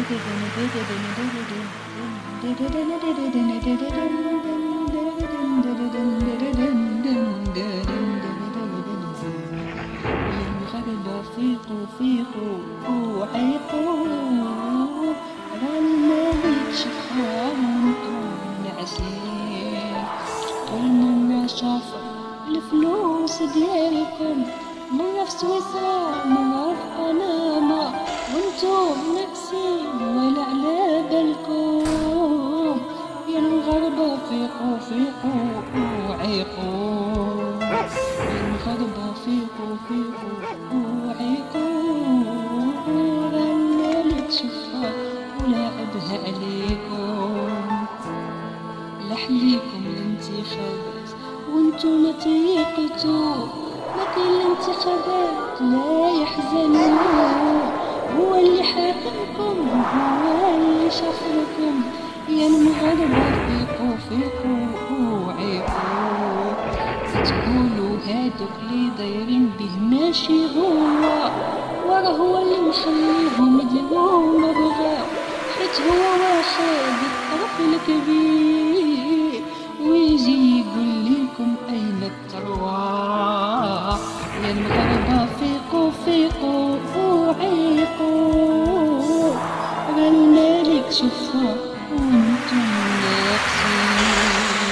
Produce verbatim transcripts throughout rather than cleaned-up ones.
فيقوا فيقوا وعيقوا على الملك شفاهم نعسين قلنا النشاف الفلوس ديالكم من نفس وسام وفقنا ما وانتم ناقصين ولا على بالكم يا المغاربة فيقوا فيقوا وعيقوا يا المغاربة فيقوا فيقوا وعيقوا الملك شفا ولعبها عليكم لحليكم الانتخابات وانتو ما تيقتوا لكن الانتخابات لا يحزنوا هو اللي حاكمكم هو اللي شفركم يا المغاربة فيقوا فيقوا وعيقوا تقولوا هادوك اللي دايرين به ماشي هو وراه هو اللي مخليهم يديروا ما بغاو حيت هو واخد الطرف الكبير ويجي يقول لكم اين الثروة يا المغاربة فيقوا فيقوا وعيقوا على الملك شفا وانتم ناقصين.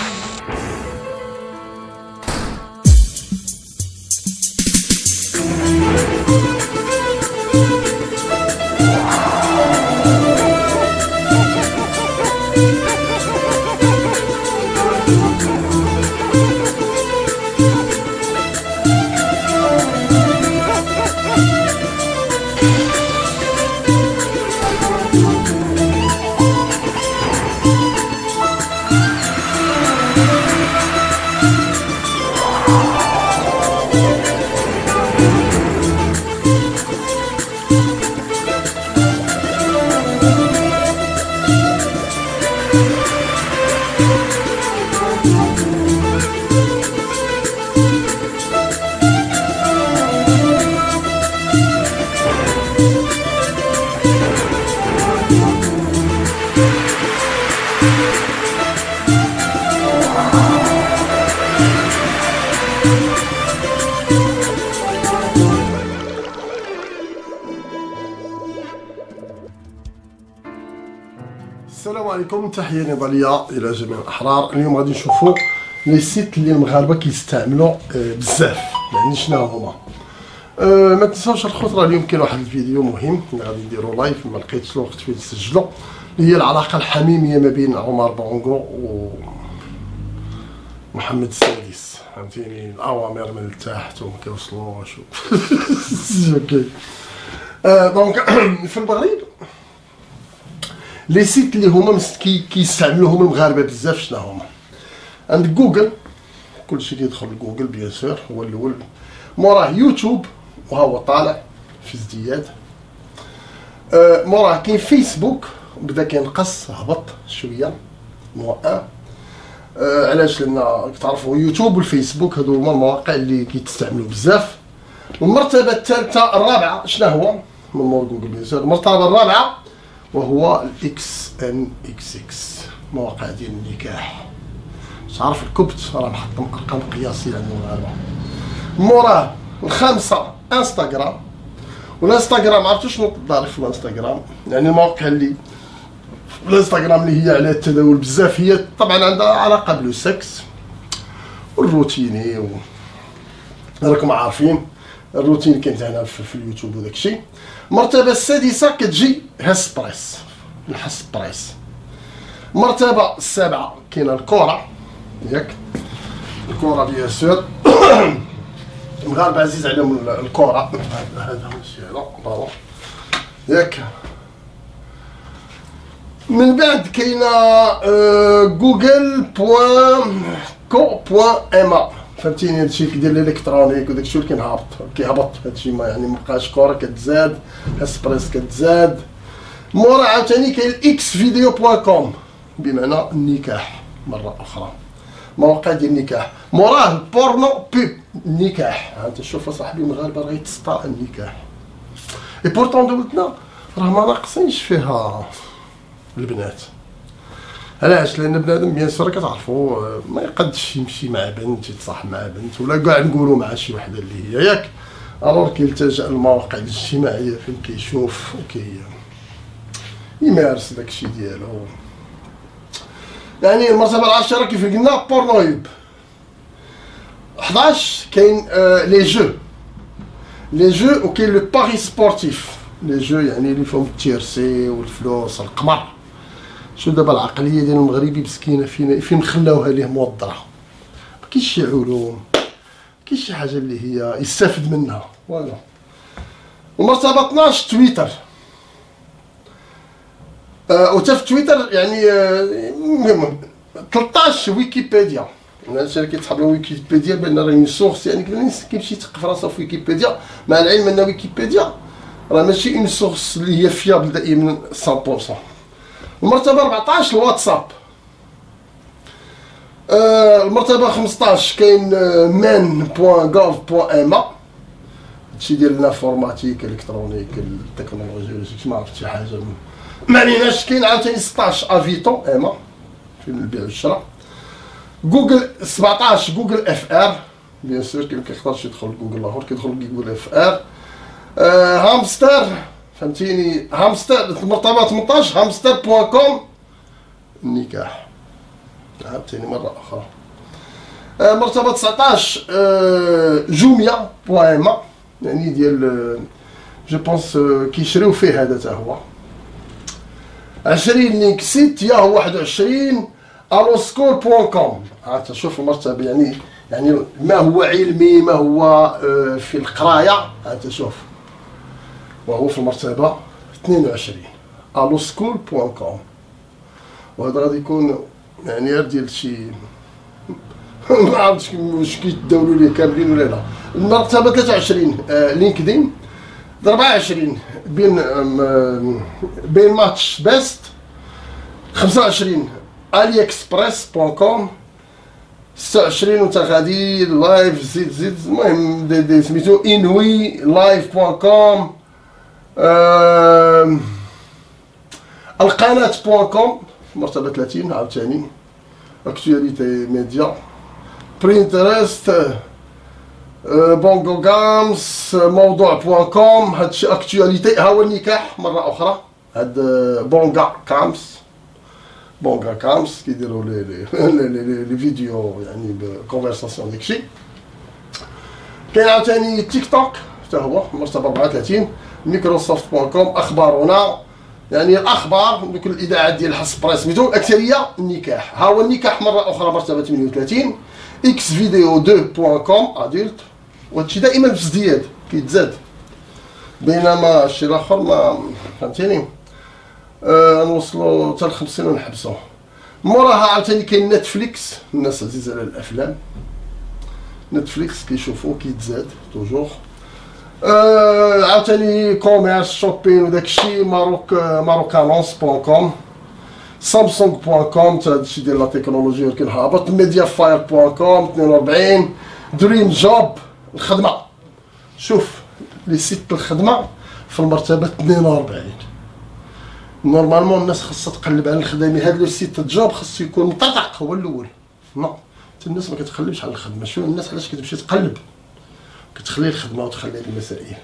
السلام عليكم، تحية نضالية إلى جميع الأحرار. اليوم غادي نشوفوا لي سيت اللي المغاربة كيستعملوا بزاف، يعني شنو هما. أه ما تنساوش الخطرة، اليوم كاين واحد الفيديو مهم اللي غادي نديرو لايف، ما لقيتش الوقت فين نسجلو، اللي هي العلاقة الحميمية ما بين عمر بونغو و محمد السادس. فهمتيني، الأوامر من التحت وما كيوصلوش اوكي. أه دونك في المغرب لي سيت اللي هما كيستعملوهم المغاربه بزاف شنو هما. عندك جوجل، كلشي كيدخل لجوجل بيان سور هو الاول، موراه يوتيوب وها هو طالع في ازدياد. آه موراه كاين فيسبوك بدا كينقص، هبط شويه مو ان. آه علاش؟ لان تعرفوا يوتيوب والفيسبوك هادو هما المواقع اللي كيتستعملوا بزاف. والمرتبه الثالثه الرابعه شنو هو من مور جوجل بيان سور؟ المرتبه الرابعه وهو الاكس ان اكس اكس، مواقع ديال النكاح. مش عارف الكبت راه محطم ارقام قياسيه عند المغاربه. موراه الخامسه انستغرام، والانستغرام عرفتوا شنو الضريف في الانستغرام؟ يعني المواقع اللي الانستغرام اللي هي على التداول بزاف، هي طبعا عندها علاقه بلو سكس والروتيني و... راكم عارفين الروتين كاين هنا في, في اليوتيوب وداك الشيء. المرتبه السادسه كتجي هاسبريس، الحسبريس. المرتبه السابعه كاينه الكره، ياك الكره بيان سور المغاربه عزيز عليهم الكره. هذا ماشي هذا برافو، ياك. من بعد كاينه جوجل بوان كو بوان اما، فهمتيني هادشي كيدير الالكترونيك وداك الشيء اللي كينهبط كيهبط، هادشي ما يعني مابقاش كره كتزاد، اسبريس كتزاد. مورا عاوتاني كاين اكس فيديو بوان كوم بمعنى النكاح مره اخرى، مواقع ديال النكاح. موراه البورنو بيب النكاح. ها انت شوف اصاحبي المغاربه راه يتسطى النكاح. اي بورطون دولتنا راه ما ناقصينش فيها البنات. علاش؟ لان بنادم بيان سور كتعرفوا ما يقدش يمشي مع بنت، يتصاحب مع بنت، ولا كاع نقولوا مع شي وحده اللي هي ياك، الوغ كيلتجأ للمواقع الاجتماعيه فين كيشوف وكي يمارس داكشي ديالو. يعني المرتبه العاشره كيف قلنا بورنويب. حداش كاين آه لي جو لي جو وكاين لو باري سبورتيف. لي جو يعني اللي فيهم التيرسي والفلوس القمر. شو دابا العقليه ديال المغربي مسكينه فين فين خلاوها ليه موضره، مكاينش شي علوم، مكاينش شي حاجه اللي هي يستافد منها فوالا. ومرتبه اثناش تويتر. آه وتا في تويتر يعني المهم آه ثلاثطاش ويكيبيديا. الناس اللي كيتحضروا ويكيبيديا بان راه اون سورس، يعني الناس كيمشي يثقف راسو في ويكيبيديا، مع العلم ان ويكيبيديا راه ماشي اون سورس اللي هي فيابل دائما مية بالمية. المرتبه أربعطاش الواتساب. آه المرتبه خمسطاش كاين مان بوان غوف بوان اما، هادشي ديال لافورماتيك الكترونيك التكنولوجيا ما عرفت شي حاجه ما عليناش. كاين عاوتاني ستطاش افيتون اما في البيع والشراء. جوجل سبعطاش جوجل اف ار، بيان سور كي مكيقدرش يدخل جوجل الاخر كيدخل جوجل اف ار. آه هامستر فهمتيني، هامستر. المرتبه ثمنطاش هامستر بوان كوم النكاح عاوتاني مره اخرى. آه مرتبه تسعطاش آه جوميا بوان ما، يعني ديال جو بونس كيشريو فيه هذا حتى هو. عشرين لينك سيت يا هو واحد وعشرين الوسكول بوان كوم. عاد شوف المرتبه يعني يعني ما هو علمي ما هو آه في القرايه. عاد شوف وهو في المرتبه اثنين وعشرين الوسكول بوان كوم، وهذا غادي يكون يعني غير ديال شي ما عرفتش واش كيتداولوا ليه كاملين ولا لا. المرتبه ثلاثة وعشرين آه لينكدين. أربعة وعشرين بين بين ماتش بيست. خمسة وعشرين الي اكسبريس بوان كوم. ستة وعشرين وانت غادي لايف زيد زيد المهم دي, دي سميتو انوي لايف بوان كوم. القناه بوان كوم مرتبه ثلاثين عاوتاني. اكتواليتي ميديا. برينترست بونغو جامز موضوع بوان كوم. هادشي اكتواليتي. ها هو النكاح مره اخرى. هاد بونغا كامس بونغا كامس كيديروا لي لي لي لي فيديو يعني بكونفرساسيون داكشي. كاين عاوتاني تيك توك حتى هو مرتبه أربعة وثلاثين. مايكروسوفت بوان كوم اخبارنا يعني الاخبار دوك الاذاعات ديال الحس بريس سميتو الاكثريه النكاح. ها هو النكاح مره اخرى مرتبه ثمانية وثلاثين. اكس فيديو اثنين بوان كوم اديلت، وهادشي دائما في ازدياد كيتزاد، بينما الشيء الاخر ما فهمتيني آه نوصلوا حتى ل خمسين ونحبسوا. موراها عاوتاني كاين نتفليكس. الناس عزيزه على الافلام نتفليكس كيشوفوا كيتزاد توجور. آه عاوتاني كوميرس شوبين وداكشي ماروك ماروكانونس بوان كوم. سامسونج بوان كوم حتى هادشي ديال لا تكنولوجيا ولكن هابط. ميديا فاير بوان كوم اثنين وأربعين. دريم جوب الخدمه. شوف لي سيت الخدمه في المرتبه اثنين وأربعين. نورمالمون الناس خاصها تقلب على الخدامي. هاد لو سيت جوب خاصو يكون مطرطق هو الاول. نو حتى الناس ما كتقلبش على الخدمه. شوف الناس علاش كتمشي تقلب، كتخلي الخدمه وتخلي هاد المسائل.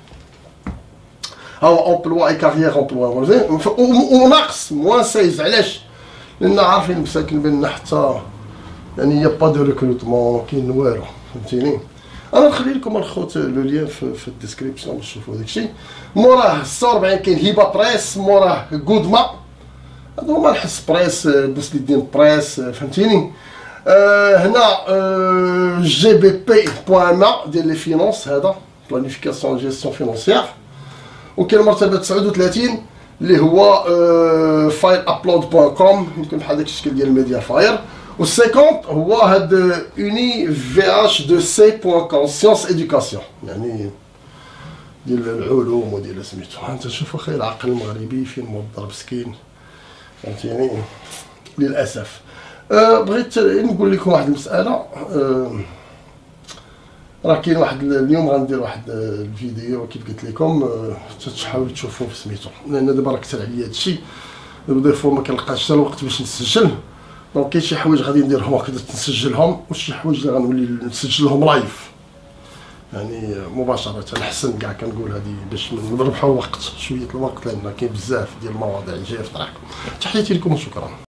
هاو امبلوا اي كارير امبلوا وناقص موان سايز. علاش؟ لان عارفين مساكن بان حتى يعني يا با دو ريكروتمون كاين والو فهمتيني. انا نخلي لكم الخوت لو لين في, في الديسكريبسيون باش تشوفوا داكشي. موراه ستة وأربعين كاين هيبا بريس. موراه غودما هادو هما الحس بريس بوسليدين بريس فهمتيني. آه هنا آه جي بي بي بوان ما ديال لي فينونس هذا بلانيفيكاسيون جيستيون فينونسيير. وكاين مرتبه تسعة وثلاثين اللي هو آه فايل ابلود بوان كوم يمكن بحال داك الشكل ديال الميديا فاير. و خمسين هو هاد اوني في اش دو سي بوان كوم سيونس ادوكاسيون يعني ديال العلوم وديال سميتو. انت شوف اخي العقل المغربي فين موضر مسكين فهمتيني للاسف. أه بغيت نقول لكم واحد المساله. أه راه كاين واحد اليوم غندير واحد الفيديو كيف قلت لكم تحاولوا تشوفوا في سميتو، لان دابا راه كثر عليا هادشي دي فوا ما كنلقاش حتى الوقت باش نسجل. دونك كاين شي حوايج غادي نديرهم وقت نسجلهم، وشي حوايج اللي غنولي نسجلهم لايف يعني مباشره. احسن كاع كنقول هذه باش نربحوا الوقت، شويه الوقت، لان كاين بزاف ديال المواضيع جايه في طريق. تحياتي لكم وشكرا.